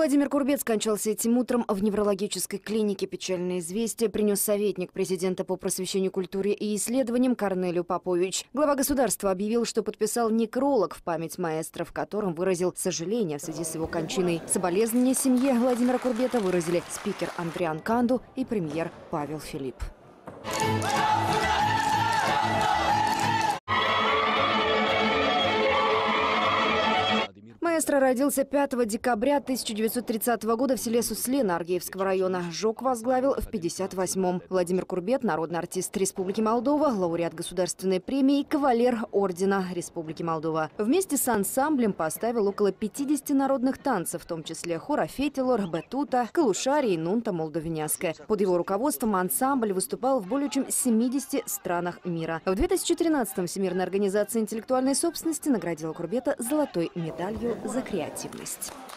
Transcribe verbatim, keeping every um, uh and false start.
Владимир Курбет скончался этим утром в неврологической клинике. Печальное известие принес советник президента по просвещению, культуре и исследованиям Корнелию Попович. Глава государства объявил, что подписал некролог в память маэстро, в котором выразил сожаление в связи с его кончиной. Соболезнования семье Владимира Курбета выразили спикер Андриан Канду и премьер Павел Филипп. Маэстро родился пятого декабря тысяча девятьсот тридцатого года в селе Сусле Наргиевского района. ЖОК возглавил в пятьдесят восьмом. Владимир Курбет – народный артист Республики Молдова, лауреат государственной премии и кавалер ордена Республики Молдова. Вместе с ансамблем поставил около пятидесяти народных танцев, в том числе хора Фетилор, Бетута, Калушария и Нунта Молдовиняская. Под его руководством ансамбль выступал в более чем семидесяти странах мира. В две тысячи тринадцатом Всемирная организация интеллектуальной собственности наградила Курбета золотой медалью за креативность.